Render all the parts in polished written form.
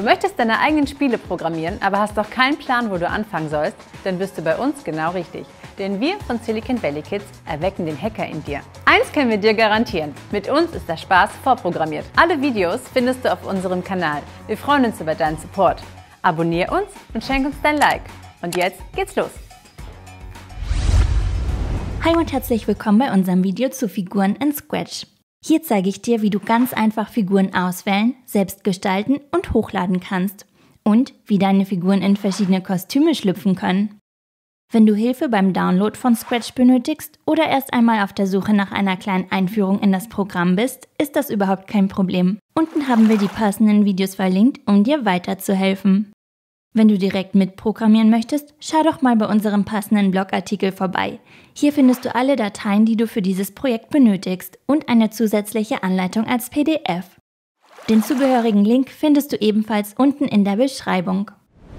Du möchtest deine eigenen Spiele programmieren, aber hast doch keinen Plan, wo du anfangen sollst? Dann bist du bei uns genau richtig. Denn wir von Silicon Valley Kids erwecken den Hacker in dir. Eins können wir dir garantieren: Mit uns ist der Spaß vorprogrammiert. Alle Videos findest du auf unserem Kanal. Wir freuen uns über deinen Support. Abonnier uns und schenk uns dein Like. Und jetzt geht's los! Hi und herzlich willkommen bei unserem Video zu Figuren in Scratch. Hier zeige ich dir, wie du ganz einfach Figuren auswählen, selbst gestalten und hochladen kannst. Und wie deine Figuren in verschiedene Kostüme schlüpfen können. Wenn du Hilfe beim Download von Scratch benötigst oder erst einmal auf der Suche nach einer kleinen Einführung in das Programm bist, ist das überhaupt kein Problem. Unten haben wir die passenden Videos verlinkt, um dir weiterzuhelfen. Wenn du direkt mitprogrammieren möchtest, schau doch mal bei unserem passenden Blogartikel vorbei. Hier findest du alle Dateien, die du für dieses Projekt benötigst und eine zusätzliche Anleitung als PDF. Den zugehörigen Link findest du ebenfalls unten in der Beschreibung.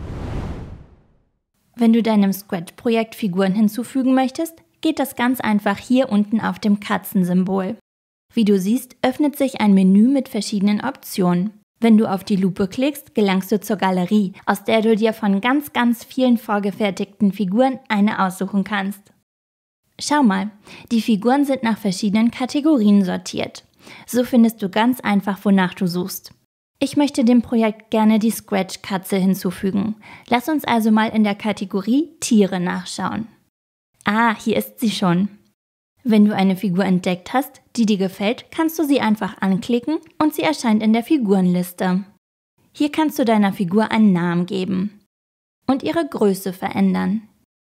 Wenn du deinem Scratch-Projekt Figuren hinzufügen möchtest, geht das ganz einfach hier unten auf dem Katzensymbol. Wie du siehst, öffnet sich ein Menü mit verschiedenen Optionen. Wenn du auf die Lupe klickst, gelangst du zur Galerie, aus der du dir von ganz vielen vorgefertigten Figuren eine aussuchen kannst. Schau mal, die Figuren sind nach verschiedenen Kategorien sortiert. So findest du ganz einfach, wonach du suchst. Ich möchte dem Projekt gerne die Scratch-Katze hinzufügen. Lass uns also mal in der Kategorie Tiere nachschauen. Ah, hier ist sie schon. Wenn du eine Figur entdeckt hast, die dir gefällt, kannst du sie einfach anklicken und sie erscheint in der Figurenliste. Hier kannst du deiner Figur einen Namen geben und ihre Größe verändern.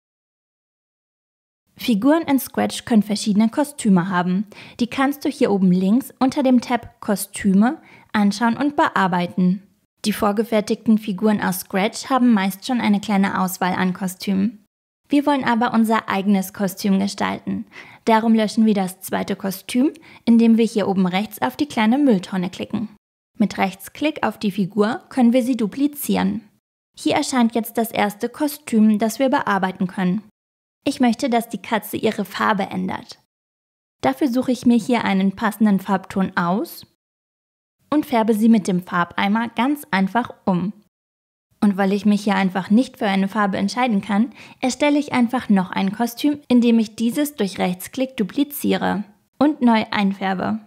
Figuren in Scratch können verschiedene Kostüme haben. Die kannst du hier oben links unter dem Tab Kostüme anschauen und bearbeiten. Die vorgefertigten Figuren aus Scratch haben meist schon eine kleine Auswahl an Kostümen. Wir wollen aber unser eigenes Kostüm gestalten. Darum löschen wir das zweite Kostüm, indem wir hier oben rechts auf die kleine Mülltonne klicken. Mit Rechtsklick auf die Figur können wir sie duplizieren. Hier erscheint jetzt das erste Kostüm, das wir bearbeiten können. Ich möchte, dass die Katze ihre Farbe ändert. Dafür suche ich mir hier einen passenden Farbton aus und färbe sie mit dem Farbeimer ganz einfach um. Und weil ich mich hier einfach nicht für eine Farbe entscheiden kann, erstelle ich einfach noch ein Kostüm, indem ich dieses durch Rechtsklick dupliziere und neu einfärbe.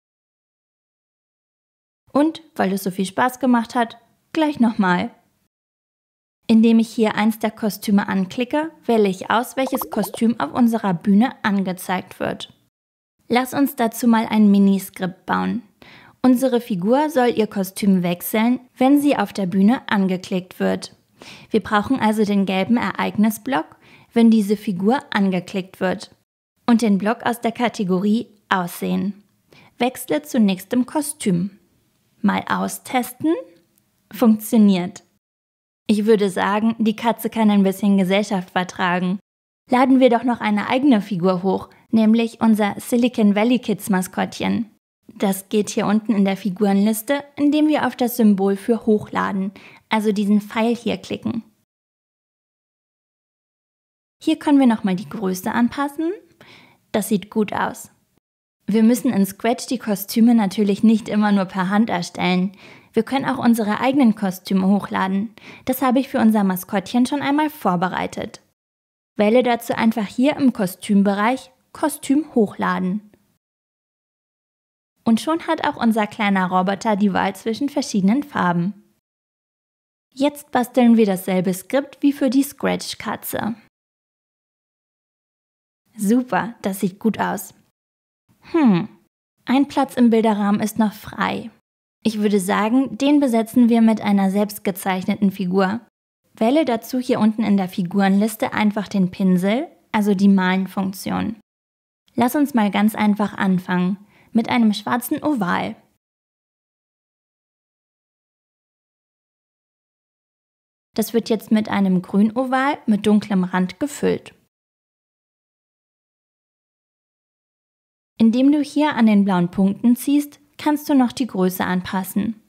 Und, weil es so viel Spaß gemacht hat, gleich nochmal. Indem ich hier eins der Kostüme anklicke, wähle ich aus, welches Kostüm auf unserer Bühne angezeigt wird. Lass uns dazu mal ein Miniskript bauen. Unsere Figur soll ihr Kostüm wechseln, wenn sie auf der Bühne angeklickt wird. Wir brauchen also den gelben Ereignisblock, wenn diese Figur angeklickt wird. Und den Block aus der Kategorie Aussehen. Wechsle zu nächstem Kostüm. Mal austesten. Funktioniert. Ich würde sagen, die Katze kann ein bisschen Gesellschaft vertragen. Laden wir doch noch eine eigene Figur hoch, nämlich unser Silicon Valley Kids Maskottchen. Das geht hier unten in der Figurenliste, indem wir auf das Symbol für Hochladen, also diesen Pfeil hier klicken. Hier können wir nochmal die Größe anpassen. Das sieht gut aus. Wir müssen in Scratch die Kostüme natürlich nicht immer nur per Hand erstellen. Wir können auch unsere eigenen Kostüme hochladen. Das habe ich für unser Maskottchen schon einmal vorbereitet. Wähle dazu einfach hier im Kostümbereich Kostüm hochladen. Und schon hat auch unser kleiner Roboter die Wahl zwischen verschiedenen Farben. Jetzt basteln wir dasselbe Skript wie für die Scratch-Katze. Super, das sieht gut aus. Ein Platz im Bilderrahmen ist noch frei. Ich würde sagen, den besetzen wir mit einer selbst gezeichneten Figur. Wähle dazu hier unten in der Figurenliste einfach den Pinsel, also die Malen-Funktion. Lass uns mal ganz einfach anfangen. Mit einem schwarzen Oval. Das wird jetzt mit einem grünen Oval mit dunklem Rand gefüllt. Indem du hier an den blauen Punkten ziehst, kannst du noch die Größe anpassen.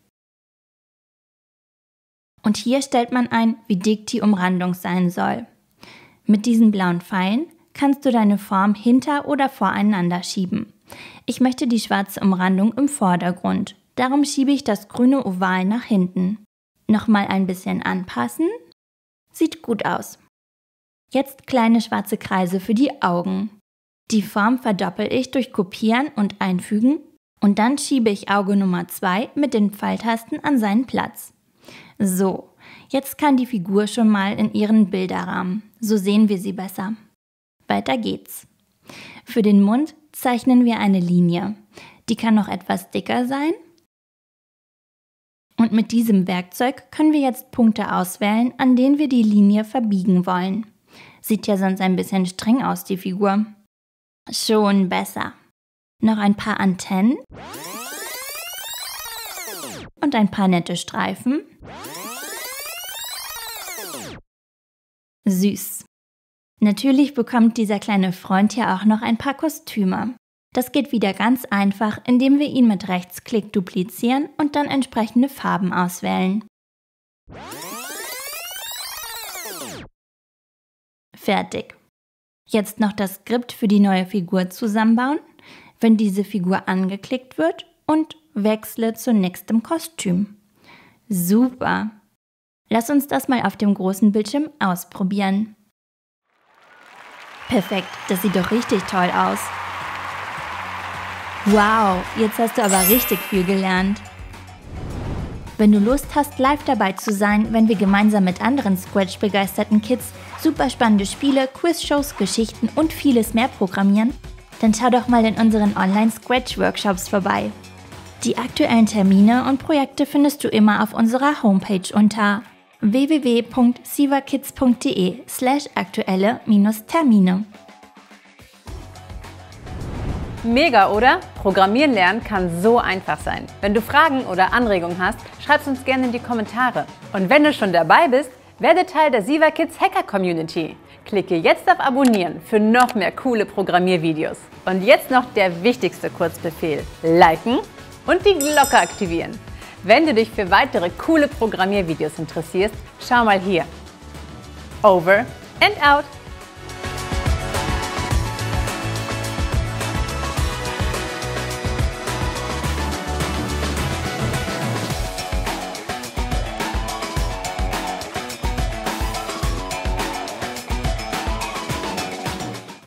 Und hier stellt man ein, wie dick die Umrandung sein soll. Mit diesen blauen Pfeilen kannst du deine Form hinter- oder voreinander schieben. Ich möchte die schwarze Umrandung im Vordergrund, darum schiebe ich das grüne Oval nach hinten. Nochmal ein bisschen anpassen. Sieht gut aus. Jetzt kleine schwarze Kreise für die Augen. Die Form verdoppel ich durch Kopieren und Einfügen und dann schiebe ich Auge Nummer 2 mit den Pfeiltasten an seinen Platz. So, jetzt kann die Figur schon mal in ihren Bilderrahmen. So sehen wir sie besser. Weiter geht's. Für den Mund zeichnen wir eine Linie. Die kann noch etwas dicker sein. Und mit diesem Werkzeug können wir jetzt Punkte auswählen, an denen wir die Linie verbiegen wollen. Sieht ja sonst ein bisschen streng aus, die Figur. Schon besser. Noch ein paar Antennen. Und ein paar nette Streifen. Süß. Natürlich bekommt dieser kleine Freund hier auch noch ein paar Kostüme. Das geht wieder ganz einfach, indem wir ihn mit Rechtsklick duplizieren und dann entsprechende Farben auswählen. Fertig. Jetzt noch das Skript für die neue Figur zusammenbauen, wenn diese Figur angeklickt wird und wechsle zu nächstem Kostüm. Super! Lass uns das mal auf dem großen Bildschirm ausprobieren. Perfekt, das sieht doch richtig toll aus. Wow, jetzt hast du aber richtig viel gelernt. Wenn du Lust hast, live dabei zu sein, wenn wir gemeinsam mit anderen Scratch-begeisterten Kids super spannende Spiele, Quizshows, Geschichten und vieles mehr programmieren, dann schau doch mal in unseren Online-Scratch-Workshops vorbei. Die aktuellen Termine und Projekte findest du immer auf unserer Homepage unter www.sivakids.de/aktuelle-Termine. Mega, oder? Programmieren lernen kann so einfach sein. Wenn du Fragen oder Anregungen hast, schreib uns gerne in die Kommentare. Und wenn du schon dabei bist, werde Teil der Siva Kids Hacker Community. Klicke jetzt auf Abonnieren für noch mehr coole Programmiervideos. Und jetzt noch der wichtigste Kurzbefehl: Liken und die Glocke aktivieren. Wenn du dich für weitere coole Programmiervideos interessierst, schau mal hier. Over and out!